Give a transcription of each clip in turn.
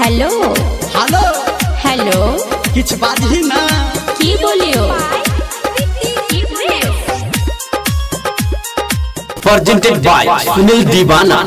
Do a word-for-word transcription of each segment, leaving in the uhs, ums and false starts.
Hello hello hello किछ बाजी ना की बोलियो presented by Sunil Deewana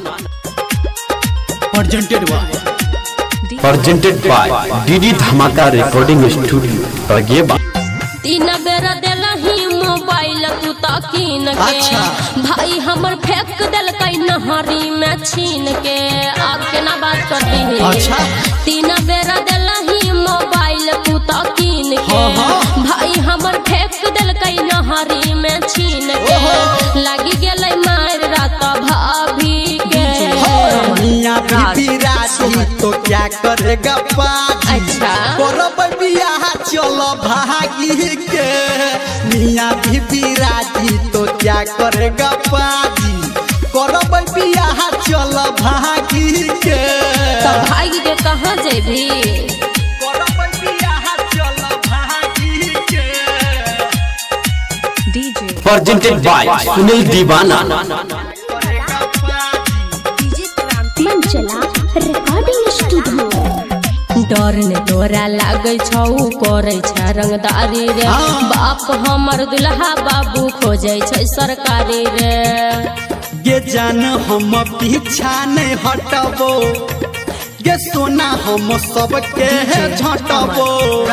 presented by presented by DD Dhamaka recording studio तगेबा। तीन बेर देलही मोबाइल तू तकीन के अच्छा। भाई हमर फेंक देलकै नहरी में छीन के और केना बात करती है। अच्छा। तीन बेर देलही मोबाइल तू तकीन के हाँ, हाँ। भाई हमर फेंक देलकै नहरी में छीन के लगी गेलै मार रात भाभी के मियां बीबी राजी तो क्या करेगा पाजी। अच्छा। करब बियाह चलो भागी के मियां बीबी राजी तो क्या करेगा पाजी। करब बियाह चलो भागी के तो भागी के कहाँ जेबी करब बियाह चलो भागी के। डीजे प्रेजेंटेड बाय सुनील दीवाना मंचला रिकॉर्डिंग स्टूडियो। डर ने तोरा लागे छौ करे छ रंगदारी रे हाँ। बाप हमर दुल्हा बाबू खोजे छै सरकारी रे। ये जान हम पीछा नहीं हटबो ये सोना हम सबके झटबो।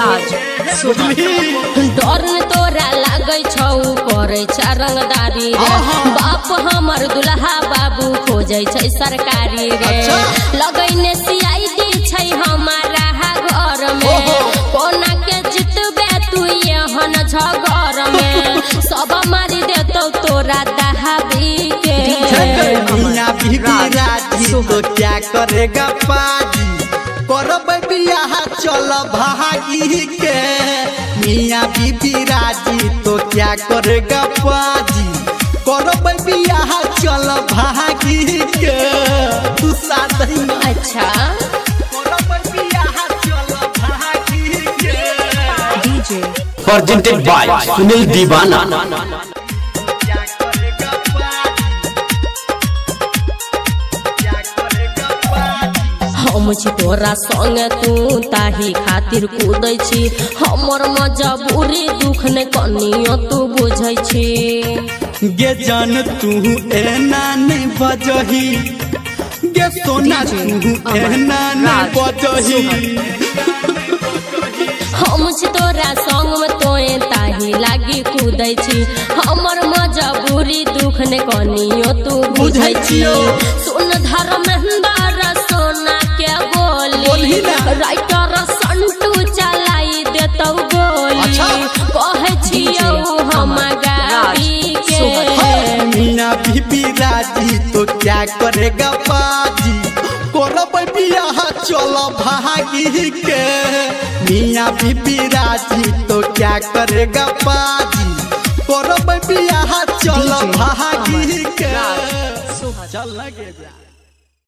डर ने तोरा लागे छौ करे छ रंगदारी रे हाँ। बाप हमर दुल्हा बाबू खोजे छै सरकारी रे। अच्छा। लगैने सीआईडी छै हमारा घर में कोना के जितबे तू यहन झगर में सब मारी देतौ तोरा दहाबी के। मियां बीबी राजी तो क्या करेगा पाजी। करब बियाह चल भागी के मियां बीबी राजी तो क्या करेगा पाजी। करब बियाह चल भागी के तू साथ ही ना। अच्छा प्रेजेंटेड बाय सुनील दीवाना हम छी तोरा संग तू ताही खातिर कूदै छी हमर मजबूरी दुख ने कनियो तू बुझै छी। गे जान तू एना नहीं बजही गे सोना तू एना नहीं बजही। हम छी तोरा संग में तोए ताही लागी कूदै छी हमर मजबूरी दुख ने कनियो तू बुझै छी। सुन धर्मेंद्र सोना के बोली बोलही ना। राइटर संटू चलाई देतौ गोली। अच्छा। कहे छियौ हम गाड़ी के मियां बीबी राजी तो क्या करेगा पाजी। करब बियाह चल भागी के मियां बीबी राजी तो क्या करेगा पाजी। करब बियाह चल भागी के चल लगे जा।